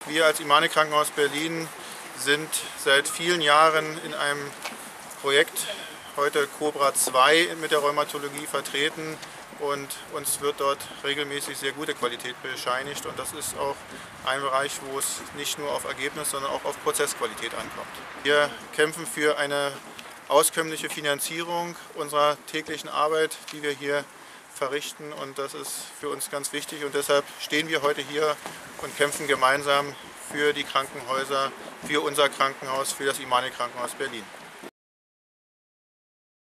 Wir als Imane Krankenhaus Berlin sind seit vielen Jahren in einem Projekt, heute Cobra 2, mit der Rheumatologie vertreten und uns wird dort regelmäßig sehr gute Qualität bescheinigt und das ist auch ein Bereich, wo es nicht nur auf Ergebnis, sondern auch auf Prozessqualität ankommt. Wir kämpfen für eine auskömmliche Finanzierung unserer täglichen Arbeit, die wir hier verrichten und das ist für uns ganz wichtig und deshalb stehen wir heute hier und kämpfen gemeinsam für die Krankenhäuser, für unser Krankenhaus, für das Imane Krankenhaus Berlin.